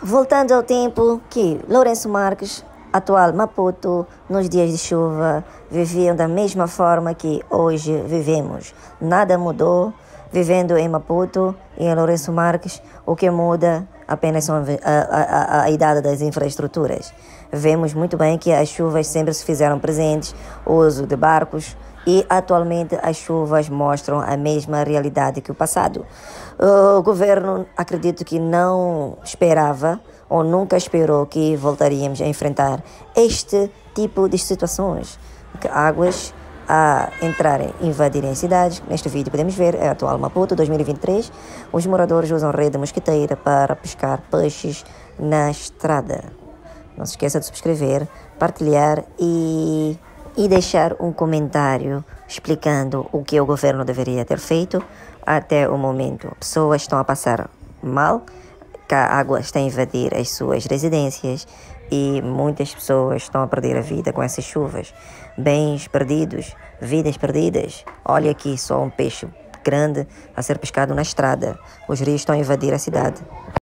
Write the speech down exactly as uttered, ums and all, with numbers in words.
Voltando ao tempo que Lourenço Marques, atual Maputo, nos dias de chuva, viviam da mesma forma que hoje vivemos. Nada mudou, vivendo em Maputo e em Lourenço Marques, o que muda apenas são a, a, a, a idade das infraestruturas. Vemos muito bem que as chuvas sempre se fizeram presentes, o uso de barcos, e atualmente as chuvas mostram a mesma realidade que o passado. O governo, acredito que não esperava ou nunca esperou que voltaríamos a enfrentar este tipo de situações, que águas a entrarem, invadirem cidades. Neste vídeo podemos ver, é atual Maputo, dois mil e vinte e três, os moradores usam rede mosquiteira para pescar peixes na estrada. Não se esqueça de subscrever, partilhar e... e deixar um comentário explicando o que o governo deveria ter feito até o momento. Pessoas estão a passar mal, que a água está a invadir as suas residências e muitas pessoas estão a perder a vida com essas chuvas. Bens perdidos, vidas perdidas. Olha aqui só um peixe grande a ser pescado na estrada. Os rios estão a invadir a cidade.